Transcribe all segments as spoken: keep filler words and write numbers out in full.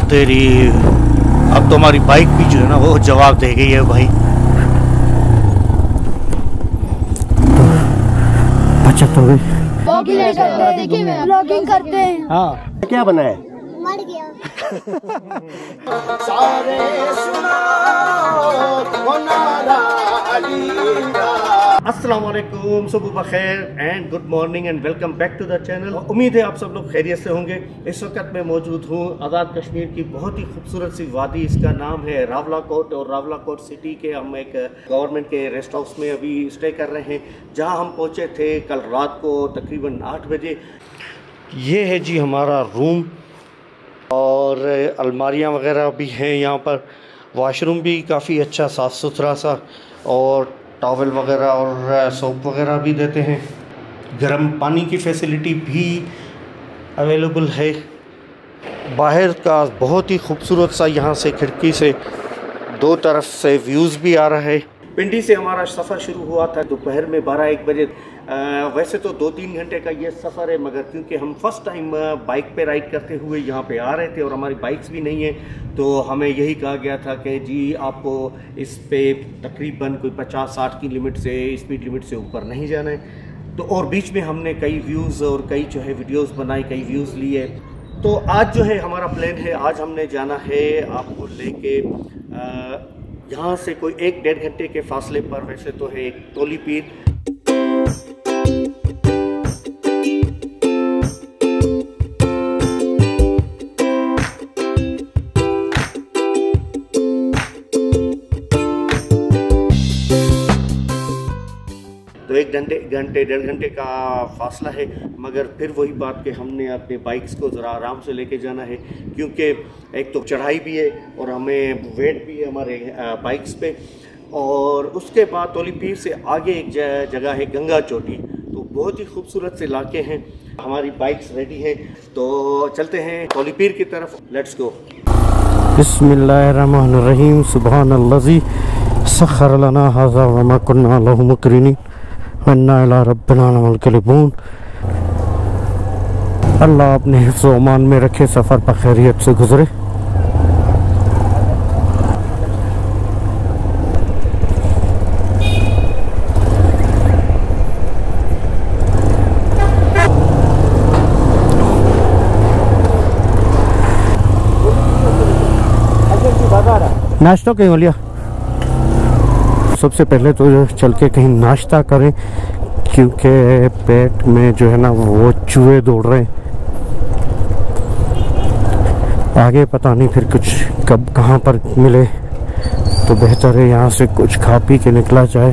तेरी, अब तो हमारी बाइक भी जो है ना वो जवाब दे गई है भाई। बचत हो गई। ब्लॉगिंग करते हैं। हाँ, क्या बना है? मर गया। सारे अस्सलाम वालेकुम, सुबह बखैर and good morning and welcome back to the channel. उम्मीद है आप सब लोग खैरियत से होंगे। इस वक्त मैं मौजूद हूँ आज़ाद कश्मीर की बहुत ही खूबसूरत सी वादी, इसका नाम है रावलाकोट। और रावलाकोट सिटी के हम एक गवर्नमेंट के रेस्ट हाउस में अभी स्टे कर रहे हैं, जहाँ हम पहुँचे थे कल रात को तकरीबन आठ बजे। ये है जी हमारा रूम, और अलमारियाँ वगैरह भी हैं यहाँ पर। वॉशरूम भी काफ़ी अच्छा साफ़ सुथरा सा, और टॉवल वगैरह और सोप वगैरह भी देते हैं। गर्म पानी की फैसिलिटी भी अवेलेबल है। बाहर का बहुत ही खूबसूरत सा यहाँ से खिड़की से दो तरफ से व्यूज़ भी आ रहा है। पिंडी से हमारा सफ़र शुरू हुआ था दोपहर में बारह एक बजे। आ, वैसे तो दो तीन घंटे का ये सफ़र है, मगर क्योंकि हम फर्स्ट टाइम बाइक पे राइड करते हुए यहाँ पे आ रहे थे और हमारी बाइक्स भी नहीं है, तो हमें यही कहा गया था कि जी आपको इस पे तकरीबन कोई पचास साठ की लिमिट से, स्पीड लिमिट से ऊपर नहीं जाना है। तो और बीच में हमने कई व्यूज़ और कई जो है वीडियोज़ बनाई, कई व्यूज़ लिए। तो आज जो है हमारा प्लान है, आज हमने जाना है आपको लेके यहाँ से कोई एक डेढ़ घंटे के फासले पर वैसे तो है एक तोली पीर। तो एक घंटे घंटे डेढ़ घंटे का फासला है, मगर फिर वही बात कि हमने अपने बाइक्स को ज़रा आराम से लेके जाना है, क्योंकि एक तो चढ़ाई भी है और हमें वेट भी है हमारे बाइक्स पे। और उसके बाद तोली पीर से आगे एक जगह है गंगा चोटी, तो बहुत ही खूबसूरत से इलाके हैं। हमारी बाइक्स रेडी हैं, तो चलते हैं तोली पीर की तरफ। Let's go. बिस्मिल्लाहिर्रहमानिर्रहीम। सुब्हानल्लज़ी सख्खर लना हाज़ा व मा कुन्ना लहू मुक़रिनीन व इन्ना इला रब्बिना लमुनक़लिबून। अल्लाह अपने हिफ्ज़ व अमान में रखे, सफ़र पर खैरियत से गुजरे। नाश्ता कहीं हो लिया? सबसे पहले तो चल के कहीं नाश्ता करें, क्योंकि पेट में जो है ना वो चूहे दौड़ रहे हैं। आगे पता नहीं फिर कुछ कब कहाँ पर मिले, तो बेहतर है यहाँ से कुछ खा पी के निकला जाए।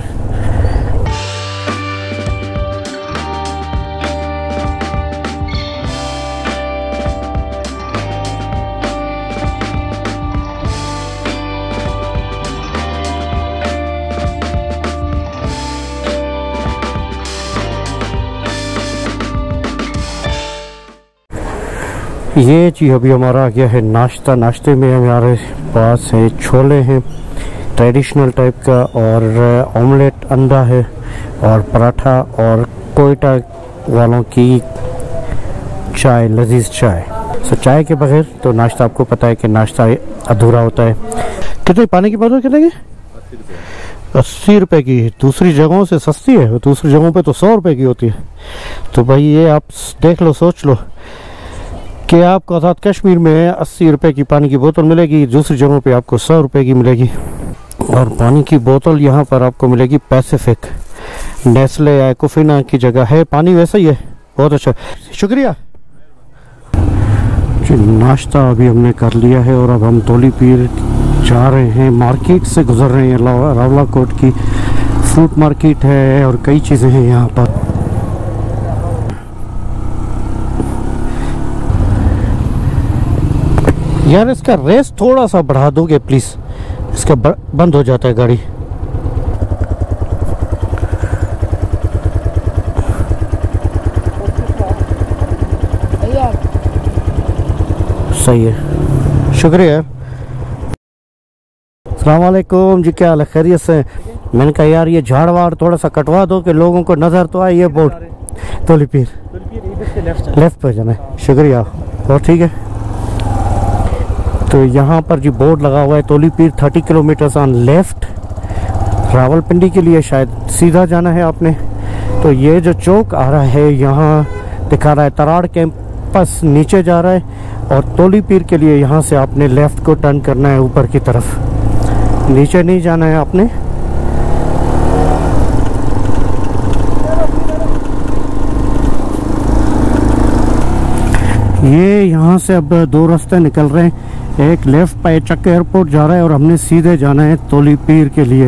ये जी अभी हमारा आ गया है नाश्ता। नाश्ते में हमारे पास है छोले हैं ट्रेडिशनल टाइप का, और ऑमलेट अंडा है, और पराठा, और कोयटा वालों की चाय, लजीज चाय। सो चाय के बगैर तो नाश्ता, आपको पता है कि नाश्ता अधूरा होता है। कितने पानी की बोतल कितने की? अस्सी रुपए की। दूसरी जगहों से सस्ती है, दूसरी जगहों पे तो सौ रुपए की होती है। तो भाई ये आप देख लो, सोच लो कि आपको आज़ाद कश्मीर में अस्सी रुपए की पानी की बोतल मिलेगी, दूसरी जगहों पे आपको सौ रुपए की मिलेगी। और पानी की बोतल यहाँ पर आपको मिलेगी पैसिफिक, नेस्ले या कोफिना की जगह है। पानी वैसा ही है, बहुत अच्छा, शुक्रिया जी। नाश्ता अभी हमने कर लिया है और अब हम तोली पीर जा रहे हैं। मार्केट से गुजर रहे हैं, रावलाकोट की फ्रूट मार्केट है और कई चीज़ें हैं यहाँ पर। यार इसका रेस थोड़ा सा बढ़ा दोगे प्लीज़, इसका बंद हो जाता है गाड़ी। सही है, शुक्रिया। अस्सलाम वालेकुम जी, क्या हाल है? खैरियत से? मैंने कहा यार ये झाड़ वाड़ थोड़ा सा कटवा दो कि लोगों को नज़र तो आए। ये बोर्ड तोली पीर लेफ्ट पे जाना है, शुक्रिया। और ठीक है, तो यहाँ पर जो बोर्ड लगा हुआ है Tolipir thirty kilometres on left, Rawalpindi के लिए शायद सीधा जाना है आपने। तो ये जो चौक आ रहा है यहाँ दिखा रहा है तराड़ कैंपस नीचे जा रहा है, और तोलीपीर के लिए यहाँ से आपने लेफ्ट को टर्न करना है ऊपर की तरफ, नीचे नहीं जाना है आपने। ये यहाँ से अब दो रास्ते निकल रहे हैं, एक लेफ्ट पे चक एयरपोर्ट जा रहा है और हमने सीधे जाना है तोलीपीर के लिए।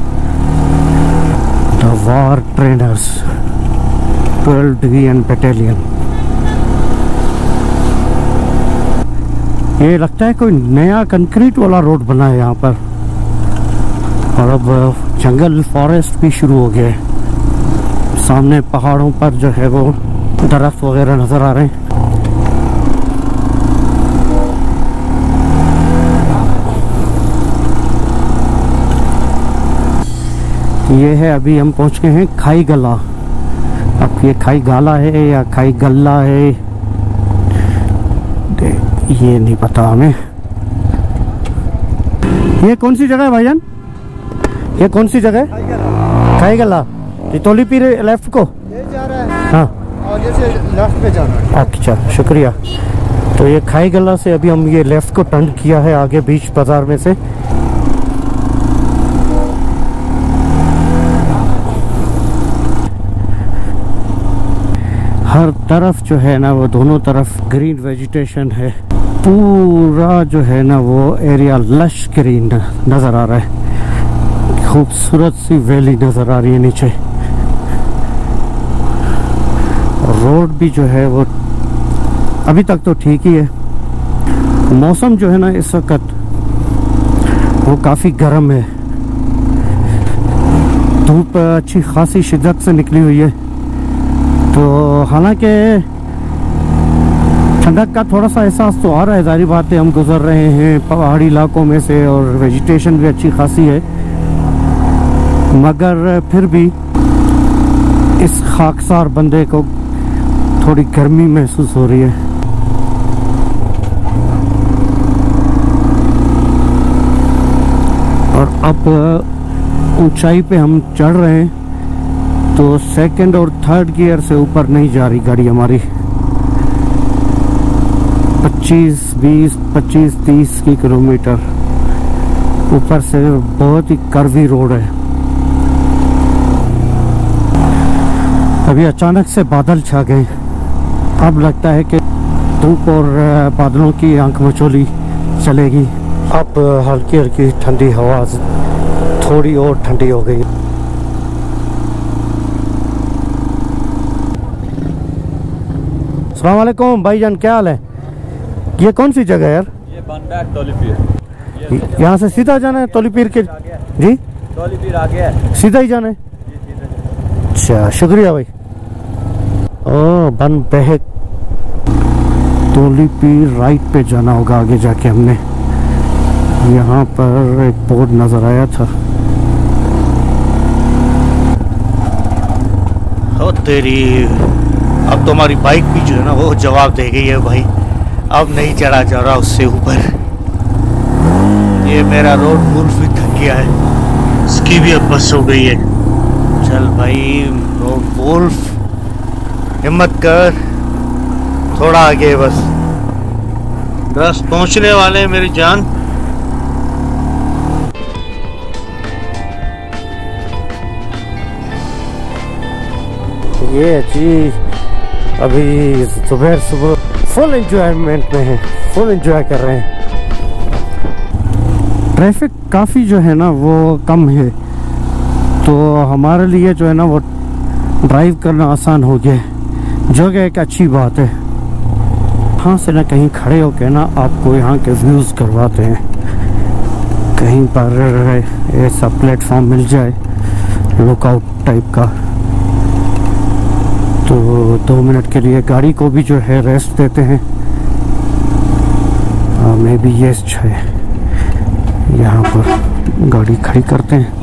The war trainers twelve division battalion. ये लगता है कोई नया कंक्रीट वाला रोड बना है यहाँ पर, और अब जंगल फॉरेस्ट भी शुरू हो गया है। सामने पहाड़ों पर जो है वो दरख्त वगैरह नजर आ रहे हैं। ये है, अभी हम पहुंच गए हैं खाई गला। अब ये खाई गाला है या खाई गल्ला है ये नहीं पता हमें। ये कौन सी जगह है भाईजान? ये कौन सी जगह है? खाई गला। तोलीपीर लेफ्ट को ये जा रहा है, हाँ, और जैसे लेफ्ट पे जाना है। अच्छा, शुक्रिया। तो ये खाई गला से अभी हम ये लेफ्ट को टर्न किया है आगे बीच बाजार में से। हर तरफ जो है ना वो दोनों तरफ ग्रीन वेजिटेशन है, पूरा जो है ना वो एरिया लश ग्रीन नजर आ रहा है। खूबसूरत सी वैली नजर आ रही है नीचे, और रोड भी जो है वो अभी तक तो ठीक ही है। मौसम जो है ना इस वक्त वो काफी गर्म है, धूप अच्छी खासी शिद्दत से निकली हुई है। तो हालांकि ठंडक का थोड़ा सा एहसास तो आ रहा है, जारी बात है हम गुजर रहे हैं पहाड़ी इलाकों में से और वेजिटेशन भी अच्छी खासी है, मगर फिर भी इस खाकसार बंदे को थोड़ी गर्मी महसूस हो रही है। और अब ऊंचाई पे हम चढ़ रहे हैं, तो सेकंड और थर्ड गियर से ऊपर नहीं जा रही गाड़ी हमारी। पच्चीस बीस पच्चीस तीस की किलोमीटर ऊपर से बहुत ही कर्वी रोड है। अभी अचानक से बादल छा गए, अब लगता है कि धूप और बादलों की आंख मचोली चलेगी। अब हल्की हल्की ठंडी हवा थोड़ी और ठंडी हो गई। अस्सलाम वालेकुम भाईजान, क्या हाल है? ये कौन सी जगह है यार? ये बंदा है तोलीपीर। यहाँ से सीधा जाना है तोलीपीर के? जी, तोलीपीर आगे है, सीधा ही जाना है। अच्छा, शुक्रिया भाई। ओ बन बहक तोलीपीर राइट पे जाना होगा आगे जाके। हमने यहाँ पर एक बोर्ड नजर आया था। ओ तेरी, अब तो हमारी बाइक भी जो है ना वो जवाब दे गई है भाई, अब नहीं चढ़ा जा रहा उससे ऊपर। ये मेरा रोड वुल्फ भी थक गया है, इसकी भी अब बस हो गई है। चल भाई रोड वुल्फ, हिम्मत कर, थोड़ा आगे बस, बस पहुंचने वाले हैं मेरी जान। ये जी अभी सुबह सुबह फुल एंजॉयमेंट में है, फुल एंजॉय कर रहे हैं। ट्रैफिक काफ़ी जो है ना वो कम है, तो हमारे लिए जो है ना वो ड्राइव करना आसान हो गया है, जो कि एक अच्छी बात है। यहाँ से ना कहीं खड़े होकर ना आपको यहाँ के व्यूज़ करवाते हैं। कहीं पर ऐसा प्लेटफॉर्म मिल जाए लुकआउट टाइप का, तो दो मिनट के लिए गाड़ी को भी जो है रेस्ट देते हैं। मे बी ये है, यहाँ पर गाड़ी खड़ी करते हैं।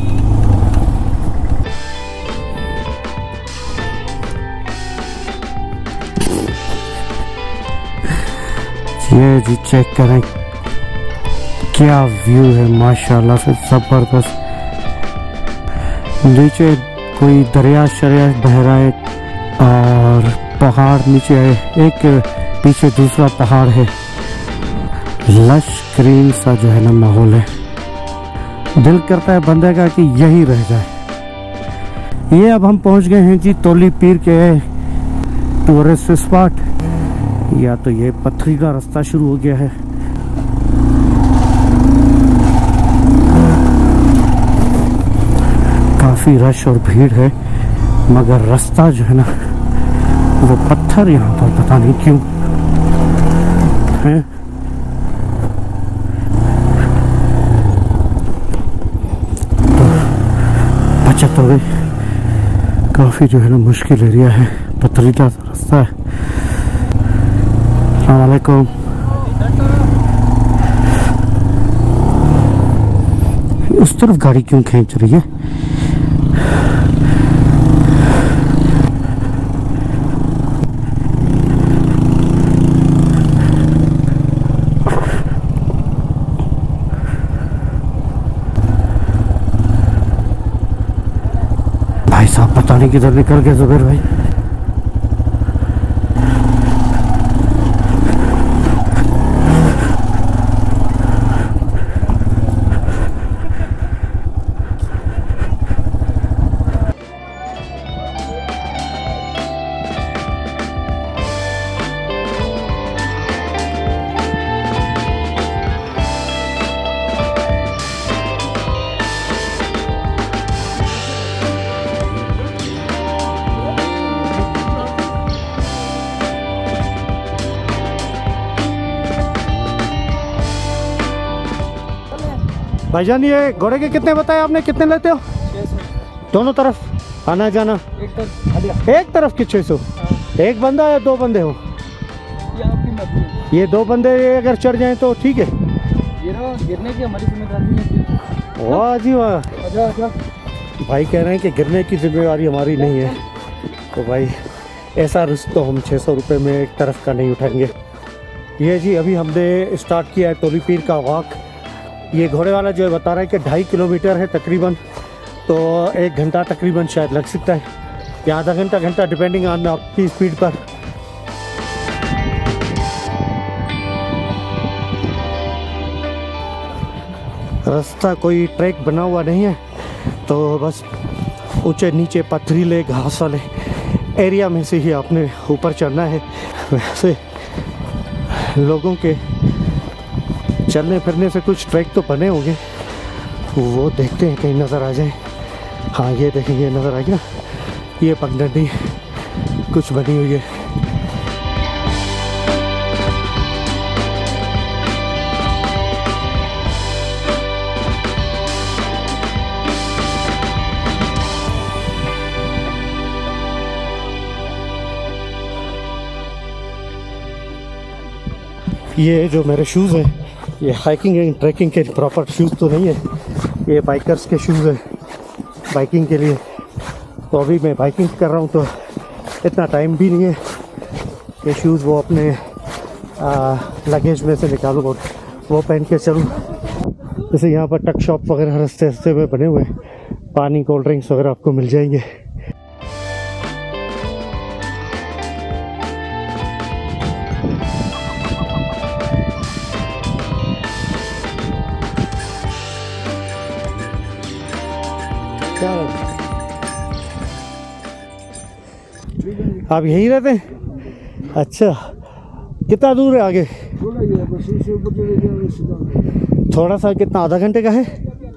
ये जी चेक करें क्या व्यू है माशाल्लाह से जबरदस्त। नीचे कोई दरिया शरिया बह रहा है और पहाड़ नीचे है, एक पीछे दूसरा पहाड़ है। लश ग्रीन सा जो है ना माहौल है, दिल करता है बंदे का कि यही रह जाए। ये अब हम पहुंच गए हैं जी तौली पीर के टूरिस्ट स्पॉट। या तो ये पथरीला रास्ता शुरू हो गया है। काफी रश और भीड़ है, मगर रास्ता जो है ना वो पत्थर यहाँ पर पता नहीं क्यों है। तो बचत हो गई, काफी जो है ना मुश्किल एरिया है, पथरीला रास्ता है। अस्सलाम वालेकुम। उस तरफ गाड़ी क्यों खींच रही है? भाई साहब पता नहीं किधर निकल गए जुबैर भाई। भाईजान ये घोड़े के कितने बताए आपने, कितने लेते हो? दोनों तरफ आना जाना? एक तरफ, एक तरफ की छः सौ। एक बंदा या दो बंदे हो? ये आपकी मर्जी। ये दो बंदे अगर चढ़ जाएं तो ठीक है। ये ना गिरने की हमारी जिम्मेदारी है। वाह जी वाह। आजा आजा। भाई कह रहे हैं कि गिरने की जिम्मेदारी हमारी नहीं है, तो भाई ऐसा रिस्क तो हम छः सौ रुपये में एक तरफ का नहीं उठाएंगे। ये जी अभी हमने स्टार्ट किया है तौली पीर का वॉक। ये घोड़े वाला जो है बता रहा है कि ढाई किलोमीटर है तकरीबन, तो एक घंटा तकरीबन शायद लग सकता है, या आधा घंटा घंटा डिपेंडिंग ऑन आपकी स्पीड पर। रास्ता कोई ट्रैक बना हुआ नहीं है, तो बस ऊंचे नीचे पथरीले घास वाले एरिया में से ही आपने ऊपर चढ़ना है। वैसे लोगों के चलने फिरने से कुछ ट्रैक तो बने होंगे, वो देखते हैं कहीं नज़र आ जाए। हाँ ये देखेंगे, नज़र आ गया, ये पगडंडी कुछ बनी हुई है। ये जो मेरे शूज़ हैं ये हाइकिंग एंड ट्रैकिंग के प्रॉपर शूज़ तो नहीं है, ये बाइकर्स के शूज़ है बाइकिंग के लिए। तो अभी मैं बाइकिंग कर रहा हूँ तो इतना टाइम भी नहीं है ये शूज़ वो अपने लगेज में से निकालूँ और वो पहन के चलूँ। जैसे यहाँ पर टक शॉप वगैरह रास्ते रास्ते में बने हुए हैं, पानी कोल्ड ड्रिंक्स वगैरह आपको मिल जाएंगे। आप यहीं रहते हैं? अच्छा, कितना दूर है आगे? थोड़ा सा, कितना, आधा घंटे का है?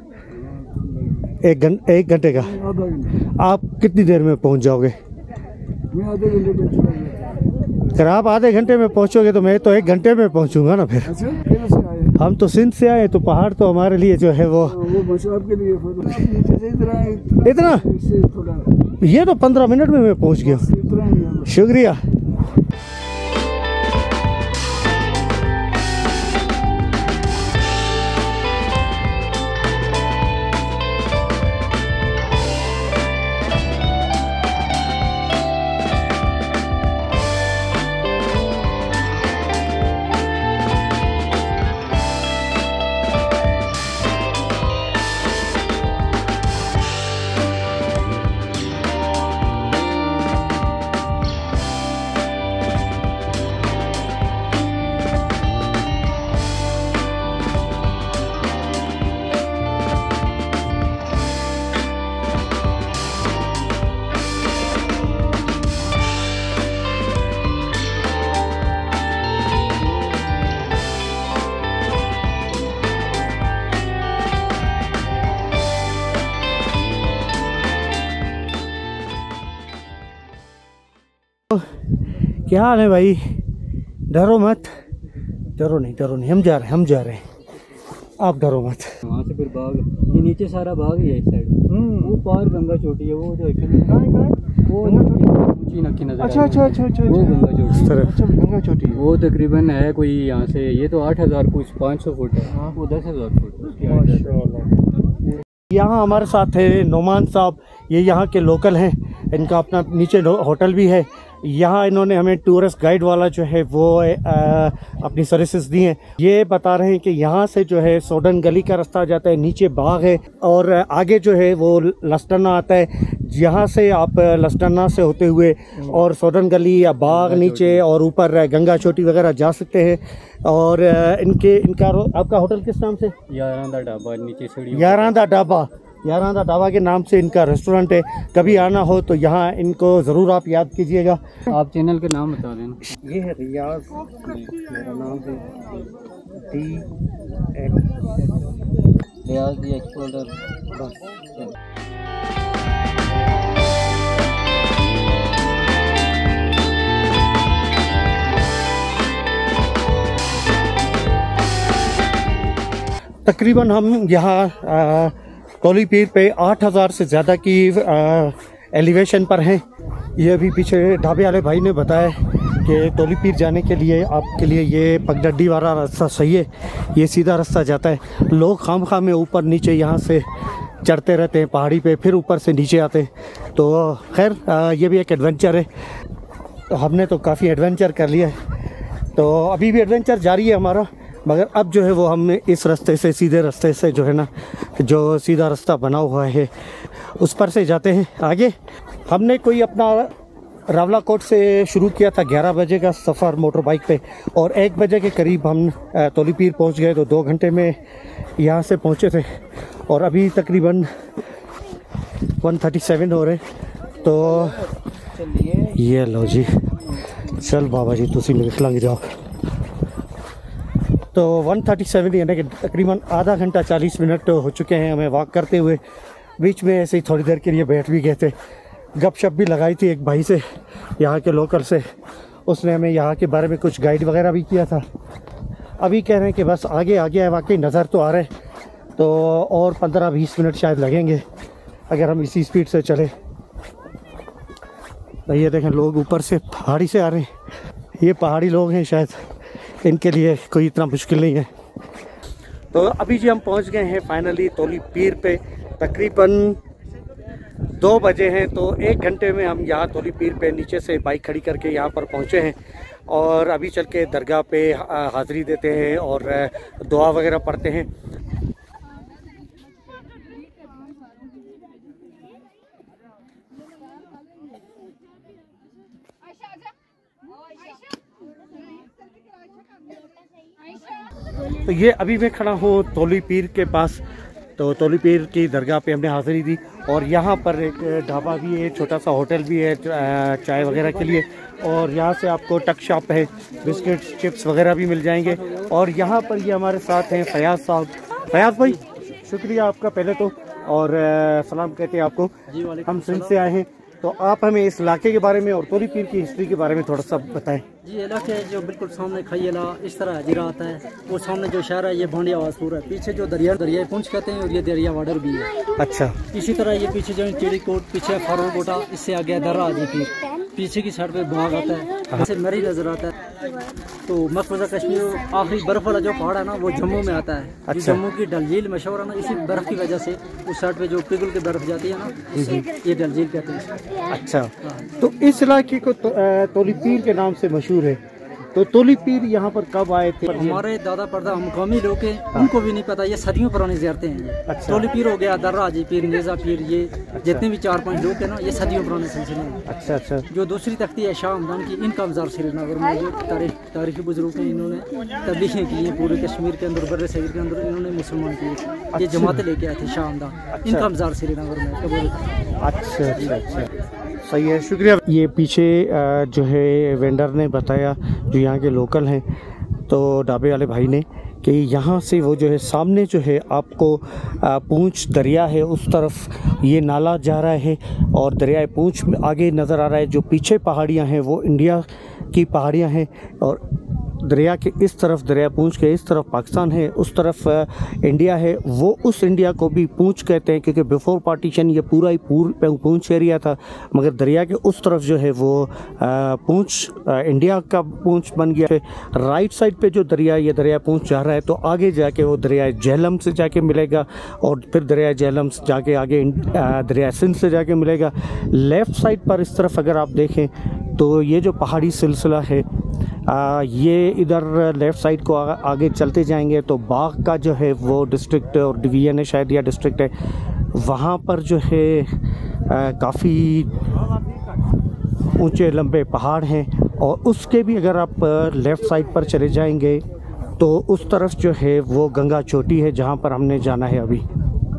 एक घंटे एक घंटे का। आप कितनी देर में पहुंच जाओगे? मैं आधे घंटे में चला। अगर आप आधे घंटे में पहुंचोगे तो मैं तो एक घंटे में पहुंचूंगा ना। फिर अच्छा, किधर से आए? हम तो सिंध से आए, तो पहाड़ तो हमारे लिए जो है वो वो बस आपके लिए नीचे से इतना है, इतना इससे थोड़ा ये तो पंद्रह मिनट में मैं पहुंच गया। इतना ही है। शुक्रिया। क्या हाल है भाई? डरो मत, डरो नहीं, डरो नहीं, हम जा रहे हैं, हम जा रहे हैं, आप डरो मत। वहाँ से फिर बाग, ये नीचे सारा बाग ही है इस साइड। वो पार गंगा चोटी है, वो जो वो ऊंची नक्की नजर। अच्छा अच्छा अच्छा अच्छा वो गंगा चोटी, अच्छा गंगा चोटी। वो तकरीबन है कोई यहाँ से, ये तो आठ हज़ार कुछ पाँच सौ फुट है, वो दस हज़ार फुट उसकी। यहाँ हमारे साथ है नोमान साहब, ये यहाँ के लोकल हैं, इनका अपना नीचे होटल भी है। यहाँ इन्होंने हमें टूरिस्ट गाइड वाला जो है वो आ, अपनी सर्विसेज दी हैं। ये बता रहे हैं कि यहाँ से जो है सोडन गली का रास्ता जाता है, नीचे बाग है और आगे जो है वो लस्टना आता है। यहाँ से आप लस्टना से होते हुए और सोडन गली या बाग नीचे और ऊपर गंगा चोटी वगैरह जा सकते हैं। और इनके इनका आपका होटल किस नाम से? यारांदा ढाबा, नीचे सीढ़ी। यारांदा ढाबा, यारांदा ढाबा के नाम से इनका रेस्टोरेंट है। कभी आना हो तो यहाँ इनको ज़रूर आप याद कीजिएगा। आप चैनल के नाम बता देना। ये है रियाज, मेरा नाम है D X Riaz the explorer. बस। तकरीबन हम यहाँ तोली पीर पे आठ हज़ार से ज़्यादा की एलिवेशन पर हैं। ये अभी पीछे ढाबे वाले भाई ने बताया कि तोली पीर जाने के लिए आपके लिए ये पगडंडी वाला रास्ता सही है, ये सीधा रास्ता जाता है। लोग खाम खाम में ऊपर नीचे यहाँ से चढ़ते रहते हैं पहाड़ी पे, फिर ऊपर से नीचे आते हैं। तो खैर ये भी एक एडवेंचर है, तो हमने तो काफ़ी एडवेंचर कर लिया है, तो अभी भी एडवेंचर जारी है हमारा। मगर अब जो है वो हम इस रास्ते से, सीधे रास्ते से जो है ना, जो सीधा रास्ता बना हुआ है उस पर से जाते हैं आगे। हमने कोई अपना रावलाकोट से शुरू किया था ग्यारह बजे का सफ़र मोटर बाइक पे, और एक बजे के करीब हम तोली पीर पहुँच गए, तो दो घंटे में यहाँ से पहुँचे थे। और अभी तकरीबन वन थर्टी सेवन हो रहे। तो ये लो जी, चल बाबा जी तुसी मेरे लंघ जाओ। तो वन थर्टी सेवन यानी कि तकरीबन आधा घंटा चालीस मिनट हो चुके हैं हमें वॉक करते हुए। बीच में ऐसे ही थोड़ी देर के लिए बैठ भी गए थे, गपशप भी लगाई थी एक भाई से, यहाँ के लोकल से। उसने हमें यहाँ के बारे में कुछ गाइड वगैरह भी किया था। अभी कह रहे हैं कि बस आगे आगे है, वाकई नज़र तो आ रहे, तो और पंद्रह बीस मिनट शायद लगेंगे अगर हम इसी स्पीड से चले। तो ये देखें लोग ऊपर से पहाड़ी से आ रहे हैं, ये पहाड़ी लोग हैं शायद, इनके लिए कोई इतना मुश्किल नहीं है। तो अभी जी हम पहुंच गए हैं फाइनली तोली पीर पे, तकरीबन दो बजे हैं। तो एक घंटे में हम यहाँ तोली पीर पे नीचे से बाइक खड़ी करके यहाँ पर पहुँचे हैं, और अभी चल के दरगाह पे हाज़िरी देते हैं और दुआ वगैरह पढ़ते हैं। तो ये अभी मैं खड़ा हूँ तोली पीर के पास। तो तोली पीर की दरगाह पे हमने हाज़िरी दी, और यहाँ पर एक ढाबा भी है, छोटा सा होटल भी है चाय वगैरह के लिए, और यहाँ से आपको टक शॉप है, बिस्किट चिप्स वगैरह भी मिल जाएंगे। और यहाँ पर ये हमारे साथ हैं फयाज साहब। फयाज भाई शुक्रिया आपका पहले तो, और सलाम कहते हैं आपको। हम सिंध से आए हैं, तो आप हमें इस इलाके के बारे में और तोली पीर की हिस्ट्री के बारे में थोड़ा सा बताएं। जी इलाके जो बिल्कुल सामने खैला इस तरह हजीरा आता है, वो सामने जो शहर है ये भांडिया वासपुर है, पीछे जो दरिया दरिया पुंछ कहते हैं, और ये दरिया वाडर भी है। अच्छा, इसी तरह ये पीछे जो चिड़ी कोट, पीछे फारूक कोटा, इससे आगे दर्रा हाजी पीर, पीछे की साइड पे बाग आता है, जैसे मरी नजर आता है। तो मकबूजा कश्मीर आखिरी बर्फ वाला जो पहाड़ है ना, वो जम्मू में आता है। अच्छा। जम्मू की डल झील मशहूर है ना, इसी बर्फ की वजह से उस साइड पे जो पिघल के बर्फ जाती है ना, ये डल झील कहते हैं। अच्छा, तो इस इलाके को तो, तोली पीर के नाम से मशहूर है। तो तोली पीर यहाँ पर कब आए थे? हमारे दादा परदा मुकामी लोग हैं, उनको भी नहीं पता, ये सदियों पुरानी ज़ियारतें हैं ये। अच्छा। तोली पीर हो गया, दर्रा हाजी पीर, नेजा पीर, ये अच्छा। जितने भी चार पांच लोग हैं ना, ये सदियों पुराने सिलसिले हैं। अच्छा अच्छा। जो दूसरी तख्ती है शाह हमदान की, इनका मज़ार श्रीनगर में, जो तारीख तारीखी बुजुर्ग हैं, इन्होंने तबलीगें की हैं पूरे कश्मीर के अंदर, बर्रे सगीर के अंदर, इन्होंने मुसलमान किए। ये जमातें लेके आए थे शाह हमदान, इनका मज़ार श्रीनगर में कबूल। अच्छा अच्छा अच्छा, सही है, शुक्रिया। ये पीछे जो है वेंडर ने बताया, जो यहाँ के लोकल हैं, तो ढाबे वाले भाई ने, कि यहाँ से वो जो है सामने जो है आपको पूंछ दरिया है, उस तरफ ये नाला जा रहा है और दरियाए पूंछ में आगे नज़र आ रहा है। जो पीछे पहाड़ियाँ हैं वो इंडिया की पहाड़ियाँ हैं और दरिया के इस तरफ, दरिया पूंछ के इस तरफ पाकिस्तान है, उस तरफ इंडिया है। वो उस इंडिया को भी पूंछ कहते हैं क्योंकि बिफोर पार्टीशन ये पूरा ही पूर पूंछ एरिया था, मगर दरिया के उस तरफ जो है वो पूंछ इंडिया का पूंछ बन गया है। राइट साइड पे जो दरिया, ये दरिया पूंछ जा रहा है तो आगे जाके वो दरिया झेलम से जाके मिलेगा और फिर दरिया झेलम से जाके आगे दरिया सिंध से जाके मिलेगा। लेफ़्ट साइड पर इस तरफ अगर आप देखें तो ये जो पहाड़ी सिलसिला है आ, ये इधर लेफ़्ट साइड को आ, आगे चलते जाएंगे तो बाग का जो है वो डिस्ट्रिक्ट और डिवीज़न है शायद या डिस्ट्रिक्ट है, वहाँ पर जो है काफ़ी ऊंचे लंबे पहाड़ हैं। और उसके भी अगर आप लेफ़्ट साइड पर चले जाएंगे तो उस तरफ जो है वो गंगा चोटी है जहाँ पर हमने जाना है अभी।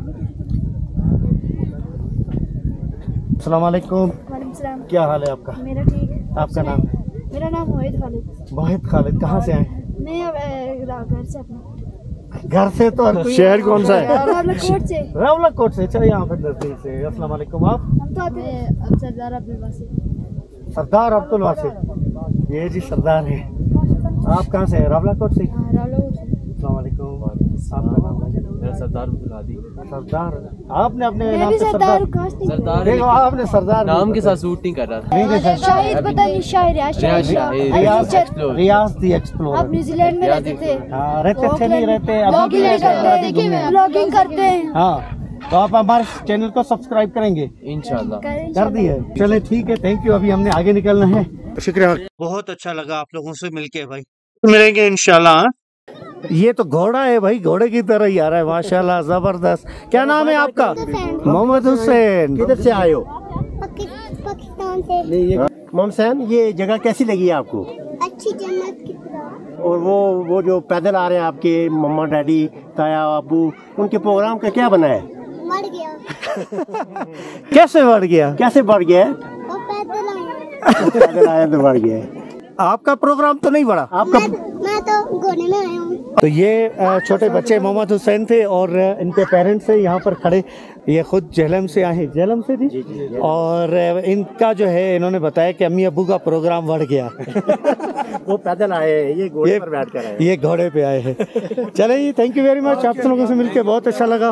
अस्सलाम वालेकुम। क्या हाल है आपका? मेरा ठीक। आपका नाम? मेरा नाम मोहित खालिद। मोहित खालिद, कहाँ से आए? मैं घर से अपना घर से तो शहर कौन सा है? रावलाकोट से। रावलाकोट से, अच्छा यहाँ पर नजदीक से। अस्सलाम वालेकुम। आप? हम तो आते हैं सरदार अब्दुल वासिफ। सरदार अब्दुल वासिफ, ये जी सरदार है। आप कहाँ से हैं? रावलाकोट से। रावलाकोट से। अस्सलाम वालेकुम। आपका नाम है? मेरा सरदार बुलादी। सरदार, आपने अपने मैं नाम भी से सरदार सरदार सरदार देखो, आपने सरदार नाम के साथ सूट नहीं कर रहा था। नहीं देखा। शाहिद पता नहीं, Shahid Riaz Riaz Shahid Riaz explore. Riaz the explore. आप न्यूजीलैंड में रहते थे। हाँ, रहते थे नहीं रहते ब्लॉगिंग अभी करते हैं, ब्लॉगिंग करते हैं। हाँ, तो आप हमारे चैनल को सब्सक्राइब करेंगे इंशाल्लाह। कर दिए? चले ठीक है, थैंक यू। अभी हमने आगे निकलना है। शुक्रिया, बहुत अच्छा लगा आप लोगों से मिलके भाई। मिलेंगे इंशाल्लाह। ये तो घोड़ा है भाई, घोड़े की तरह ही आ रहा है माशाल्लाह, जबरदस्त। क्या नाम है आपका? मोहम्मद हुसैन। किधर से आए हो? पाकिस्तान से। मोहम्मद हुसैन, ये जगह कैसी लगी आपको? अच्छी जन्नत की तरह। और वो वो जो पैदल आ रहे हैं आपके मम्मा डैडी ताया बाबू, उनके प्रोग्राम का क्या बना है? बढ़ गया। कैसे बढ़ गया? कैसे बढ़ गया? और पैदल आए। पैदल आया तो बढ़ गया। आपका प्रोग्राम तो नहीं बढ़ा? आपका मैं तो घोड़े में आया हूँ। तो ये छोटे बच्चे मोहम्मद हुसैन थे और इनके पेरेंट्स हैं यहाँ पर खड़े। ये खुद झेलम से आए हैं। झेलम से थी जी, जी, जी। और इनका जो है इन्होंने बताया कि अम्मी अब्बू का प्रोग्राम बढ़ गया। वो पैदल आए हैं, ये घोड़े पर बैठ कर आए, ये घोड़े पे आए हैं। चले जी, थैंक यू वेरी मच। आप लोगों से मिलकर बहुत अच्छा लगा।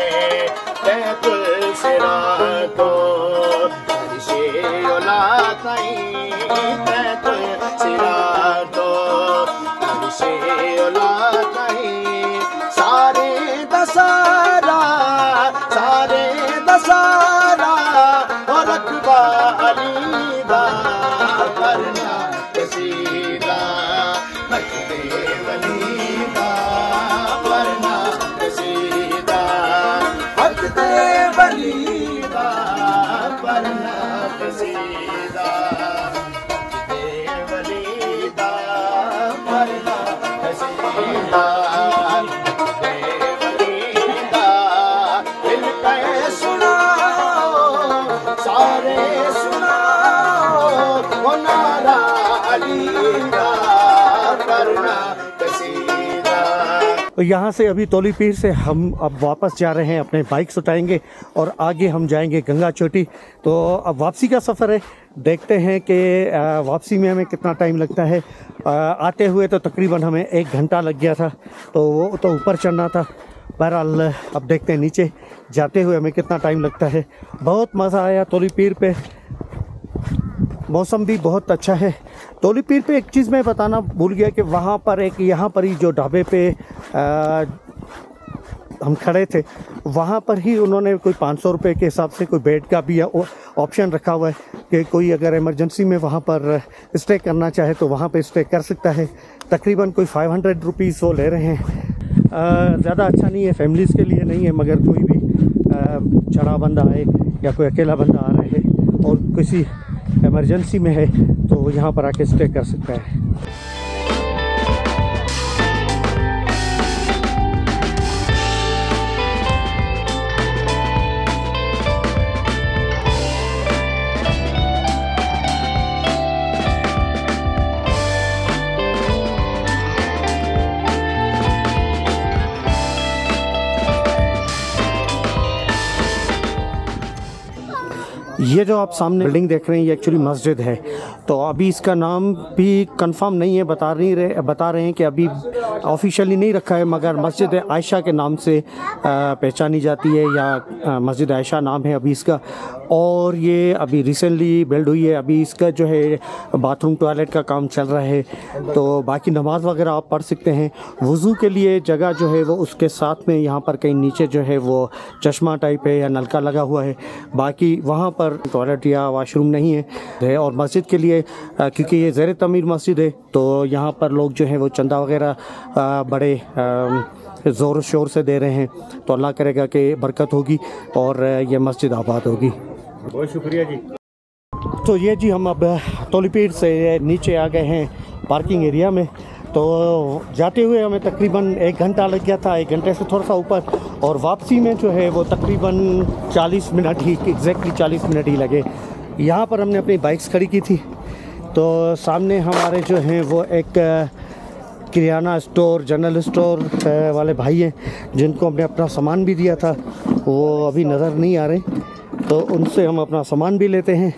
सारे दसारा सारे दसारा और रखबा अली दा करना कसीदा नकदे वली दा करना कसीदा नकदे वली दा करना कसीदा नकदे वली दा करना कसीदा तो यहाँ से अभी तौली पीर से हम अब वापस जा रहे हैं, अपने बाइक्स उठाएंगे और आगे हम जाएंगे गंगा चोटी। तो अब वापसी का सफ़र है, देखते हैं कि वापसी में हमें कितना टाइम लगता है। आते हुए तो तकरीबन हमें एक घंटा लग गया था, तो वो तो ऊपर चढ़ना था। बहरहाल अब देखते हैं नीचे जाते हुए हमें कितना टाइम लगता है। बहुत मज़ा आया तौली पीर पे, मौसम भी बहुत अच्छा है। तौली पीर पे एक चीज़ मैं बताना भूल गया कि वहाँ पर एक, यहाँ पर ही जो ढाबे पे आ, हम खड़े थे, वहाँ पर ही उन्होंने कोई पाँच सौ रुपये के हिसाब से कोई बेड का भी ऑप्शन रखा हुआ है कि कोई अगर इमरजेंसी में वहाँ पर स्टे करना चाहे तो वहाँ पे स्टे कर सकता है। तकरीबन कोई फाइव हंड्रेड रुपीज़ वो ले रहे हैं। ज़्यादा अच्छा नहीं है, फैमिलीज़ के लिए नहीं है, मगर कोई भी चढ़ा बंदा आए या कोई अकेला बंदा आ रहा है और किसी इमरजेंसी में है तो यहाँ पर आके स्टे कर सकता है। ये जो आप सामने बिल्डिंग देख रहे हैं ये एक्चुअली मस्जिद है। तो अभी इसका नाम भी कंफर्म नहीं है, बता नहीं रहे बता रहे हैं कि अभी ऑफिशियली नहीं रखा है, मगर मस्जिद आयशा के नाम से पहचानी जाती है, या मस्जिद आयशा नाम है अभी इसका। और ये अभी रिसेंटली बिल्ड हुई है। अभी इसका जो है बाथरूम टॉयलेट का काम चल रहा है। तो बाकी नमाज़ वगैरह आप पढ़ सकते हैं। वज़ू के लिए जगह जो है वो उसके साथ में यहाँ पर कहीं नीचे जो है वो चश्मा टाइप है या नलका लगा हुआ है। बाकी वहाँ पर टॉयलेट या वाशरूम नहीं है। और मस्जिद के लिए क्योंकि ये ज़ेर तमीर मस्जिद है तो यहाँ पर लोग जो है वो चंदा वगैरह बड़े ज़ोर शोर से दे रहे हैं। तो अल्लाह करेगा कि बरकत होगी और ये मस्जिद आबाद होगी। बहुत शुक्रिया जी। तो ये जी हम अब तोलीपीर से नीचे आ गए हैं पार्किंग एरिया में। तो जाते हुए हमें तकरीबन एक घंटा लग गया था, एक घंटे से थोड़ा सा ऊपर, और वापसी में जो है वो तकरीबन चालीस मिनट ही एग्जैक्टली चालीस मिनट ही लगे। यहाँ पर हमने अपनी बाइक्स खड़ी की थी। तो सामने हमारे जो हैं वो एक किराना स्टोर, जनरल स्टोर वाले भाई हैं जिनको हमने अपना सामान भी दिया था, वो अभी नज़र नहीं आ रहे। तो उनसे हम अपना सामान भी लेते हैं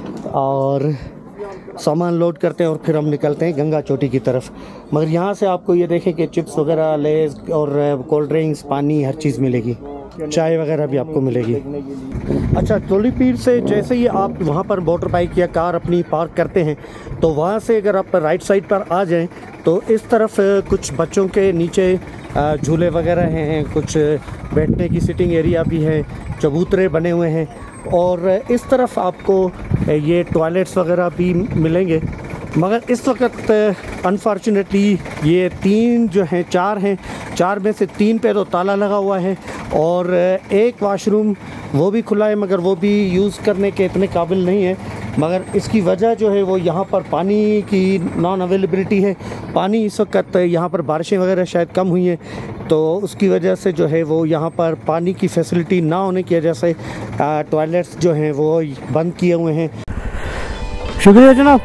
और सामान लोड करते हैं और फिर हम निकलते हैं गंगा चोटी की तरफ। मगर यहाँ से आपको ये देखें कि चिप्स वगैरह, लेज और कोल्ड ड्रिंक्स, पानी, हर चीज़ मिलेगी, चाय वगैरह भी आपको मिलेगी। अच्छा, तोलीपीर से जैसे ही आप वहाँ पर मोटर बाइक या कार अपनी पार्क करते हैं तो वहाँ से अगर आप राइट साइड पर आ जाएं तो इस तरफ कुछ बच्चों के नीचे झूले वगैरह हैं, कुछ बैठने की सिटिंग एरिया भी है, चबूतरे बने हुए हैं, और इस तरफ आपको ये टॉयलेट्स वगैरह भी मिलेंगे। मगर इस वक्त अनफॉर्चुनेटली ये तीन जो हैं, चार हैं, चार में से तीन पे तो ताला लगा हुआ है और एक वाशरूम वो भी खुला है, मगर वो भी यूज़ करने के इतने काबिल नहीं है। मगर इसकी वजह जो है वो यहाँ पर पानी की नॉन अवेलेबिलिटी है। पानी इस वक्त यहाँ पर बारिशें वगैरह शायद कम हुई हैं, तो उसकी वजह से जो है वो यहाँ पर पानी की फैसिलिटी ना होने की वजह से टॉयलेट्स जो हैं वो बंद किए हुए हैं। शुक्रिया जनाब।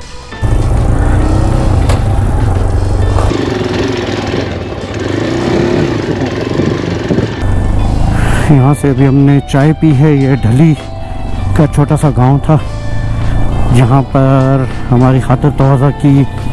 यहाँ से अभी हमने चाय पी है। ये ढली का छोटा सा गांव था जहाँ पर हमारी खातिर तवाज़ा की